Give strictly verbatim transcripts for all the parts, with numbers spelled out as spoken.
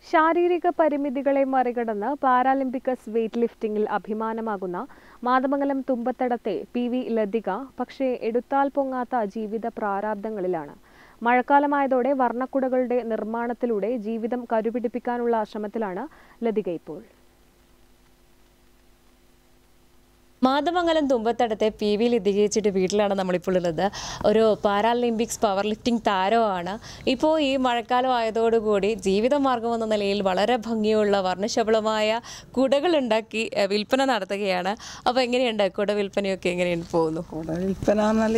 ശാരീരിക പരിമിതികളെ മറികടന്ന് പാരാലിമ്പിക്സ് വെയ്റ്റ് ലിഫ്റ്റിംഗിൽ അഭിമാനമാകുന്ന മാതമംഗലം തുമ്പത്തടത്തെ പി വി ലതിക പക്ഷേ എടുത്താൽ പൊങ്ങാത്ത ജീവിത പ്രാരാബ്ദങ്ങളിലാണ്. മഴക്കാലമായതോടെ വർണ്ണക്കുടകളുടെ നിർമ്മാണത്തിലൂടെ ജീവിതം കരുപിടിപ്പിക്കാനുള്ള ശ്രമത്തിലാണ് ലതിക ഇപ്പോൾ. മാതമംഗലം തുമ്പത്തടത്തെ പി വി ലതികയുടെ വീട്ടിലാണ് നമ്മളിപ്പോൾ ഉള്ളത്. ഒരു പാരാലിമ്പിക്സ് പവർ ലിഫ്റ്റിംഗ് താരമാണ്. ഇപ്പോൾ ഈ മഴക്കാലം ആയതോടുകൂടി ജീവിതമാർഗം എന്ന നിലയിൽ വളരെ ഭംഗിയുള്ള വർണ്ണശബളമായ കുടകൾ ഉണ്ടാക്കി വിൽപ്പന നടത്തുകയാണ്. അപ്പോൾ എങ്ങനെയുണ്ട് കുട വിൽപ്പനയൊക്കെ എങ്ങനെയാണ് പോകുന്നു? കുട വിൽപ്പന എന്നാൽ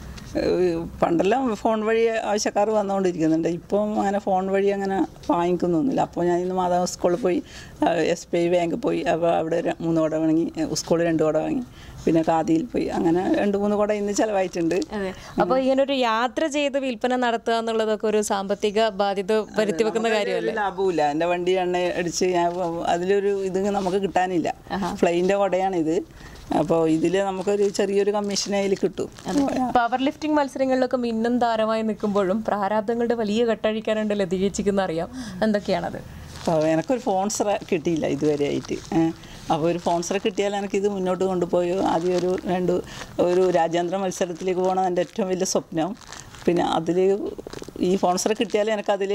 പണ്ടെല്ലാം ഫോൺ വഴി ആവശ്യക്കാർ വന്നുകൊണ്ടിരിക്കുന്നുണ്ട്. ഇപ്പം അങ്ങനെ ഫോൺ വഴി അങ്ങനെ വാങ്ങിക്കുന്നൊന്നുമില്ല. അപ്പോൾ ഞാൻ ഇന്ന് മാതാവ് സ്കൂളിൽ പോയി എസ് ബി ഐ ബാങ്കിൽ പോയി. അപ്പോൾ അവിടെ മൂന്ന് കുട വാങ്ങി, സ്കൂളിൽ രണ്ട് കുട വാങ്ങി, പിന്നെ കാതിയിൽ പോയി, അങ്ങനെ രണ്ട് മൂന്ന് കുട ഇന്ന് ചിലവായിട്ടുണ്ട്. അപ്പോൾ ഇങ്ങനൊരു യാത്ര ചെയ്ത് വിൽപ്പന നടത്തുക എന്നുള്ളതൊക്കെ ഒരു സാമ്പത്തിക ബാധ്യത വരുത്തി വെക്കുന്ന കാര്യമല്ല. ലാഭമില്ല. എൻ്റെ വണ്ടി എണ്ണ അടിച്ച് ഞാൻ അതിലൊരു ഇത് നമുക്ക് കിട്ടാനില്ല. ഫ്ലൈൻ്റെ കുടയാണിത്. അപ്പോൾ ഇതിൽ നമുക്കൊരു ചെറിയൊരു കമ്മീഷൻ അതിൽ കിട്ടും. പവർ ലിഫ്റ്റിംഗ് മത്സരങ്ങളിലൊക്കെ മിന്നും താരമായി നിൽക്കുമ്പോഴും പ്രാരാബ്ദങ്ങളുടെ വലിയ കെട്ടഴിക്കാനുണ്ട് ലതികച്ചിക്കുന്ന അറിയാം. എന്തൊക്കെയാണത്? അപ്പോൾ എനിക്കൊരു സ്പോൺസർ കിട്ടിയില്ല ഇതുവരെ ആയിട്ട്. അപ്പോൾ ഒരു സ്പോൺസർ കിട്ടിയാൽ എനിക്കിത് മുന്നോട്ട് കൊണ്ടുപോയി ആദ്യം ഒരു രണ്ട് ഒരു രാജ്യാന്തര മത്സരത്തിലേക്ക് പോകണം എൻ്റെ ഏറ്റവും വലിയ സ്വപ്നം. പിന്നെ അതിൽ ഈ സ്പോൺസർ കിട്ടിയാൽ എനിക്കതിൽ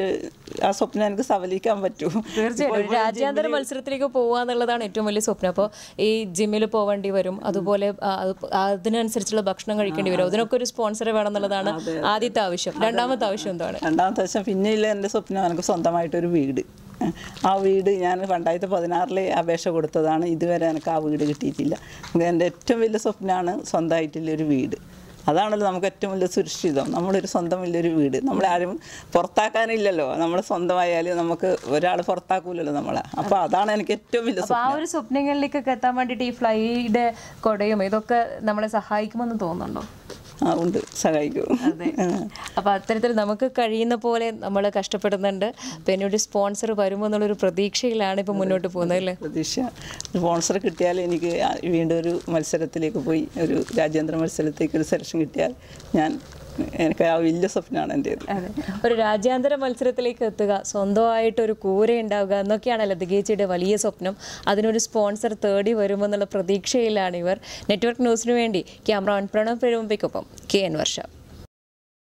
ആ സ്വപ്നം എനിക്ക് സഫലിക്കാൻ പറ്റും. തീർച്ചയായിട്ടും രാജ്യാന്തര മത്സരത്തിലേക്ക് പോകുക എന്നുള്ളതാണ് ഏറ്റവും വലിയ സ്വപ്നം. അപ്പോൾ ഈ ജിമ്മിൽ പോവേണ്ടി വരും, അതുപോലെ അതിനനുസരിച്ചുള്ള ഭക്ഷണം കഴിക്കേണ്ടി വരും. അതിനൊക്കെ ഒരു സ്പോൺസർ വേണം എന്നുള്ളതാണ് ആദ്യത്തെ ആവശ്യം. രണ്ടാമത്തെ ആവശ്യം എന്താണ്? രണ്ടാമത്തെ ആവശ്യം പിന്നെ ഇല്ല എൻ്റെ സ്വപ്നം എനിക്ക് സ്വന്തമായിട്ടൊരു വീട്. ആ വീട് ഞാൻ രണ്ടായിരത്തി പതിനാറിലെ അപേക്ഷ കൊടുത്തതാണ്. ഇതുവരെ എനിക്ക് ആ വീട് കിട്ടിയിട്ടില്ല. എൻ്റെ ഏറ്റവും വലിയ സ്വപ്നമാണ് സ്വന്തമായിട്ടുള്ളൊരു വീട്. അതാണല്ലോ നമുക്ക് ഏറ്റവും വലിയ സുരക്ഷിതം. നമ്മളൊരു സ്വന്തം വലിയൊരു വീട്. നമ്മളാരും പുറത്താക്കാനില്ലല്ലോ. നമ്മൾ സ്വന്തമായാലും നമുക്ക് ഒരാൾ പുറത്താക്കൂലല്ലോ നമ്മളെ. അപ്പോൾ അതാണ് എനിക്ക് ഏറ്റവും വലിയ സ്വപ്നം. ആ ഒരു സ്വപ്നങ്ങളിലേക്കൊക്കെ എത്താൻ വേണ്ടിയിട്ട് ഈ ഫ്ലൈയുടെ കൊടയും ഇതൊക്കെ നമ്മളെ സഹായിക്കുമെന്ന് തോന്നുന്നുണ്ടോ? ആ ഉണ്ട്, സഹായിക്കും. അതെ. അപ്പോൾ അത്തരത്തിൽ നമുക്ക് കഴിയുന്ന പോലെ നമ്മൾ കഷ്ടപ്പെടുന്നുണ്ട്. പിന്നെ ഒരു സ്പോൺസർ വരുമോ എന്നുള്ളൊരു പ്രതീക്ഷയിലാണ് ഇപ്പോൾ മുന്നോട്ട് പോകുന്നത് അല്ലേ? പ്രതീക്ഷ സ്പോൺസർ കിട്ടിയാൽ എനിക്ക് വീണ്ടും ഒരു മത്സരത്തിലേക്ക് പോയി ഒരു രാജ്യാന്തര മത്സരത്തിലേക്ക് ഒരു സെലക്ഷൻ കിട്ടിയാൽ ഞാൻ എനിക്ക് ആ വലിയ സ്വപ്നമാണ് എൻ്റേത്. അതെ, ഒരു രാജ്യാന്തര മത്സരത്തിലേക്ക് എത്തുക, സ്വന്തമായിട്ടൊരു കൂര ഉണ്ടാവുക എന്നൊക്കെയാണ് ലതികയുടെ വലിയ സ്വപ്നം. അതിനൊരു സ്പോൺസർ തേടി വരുമെന്നുള്ള പ്രതീക്ഷയിലാണ് ഇവർ. നെറ്റ്വർക്ക് ന്യൂസിനു വേണ്ടി ക്യാമറമാൻ പ്രണവ് പെരുമ്പയ്ക്കൊപ്പം കെ എൻ വർഷ.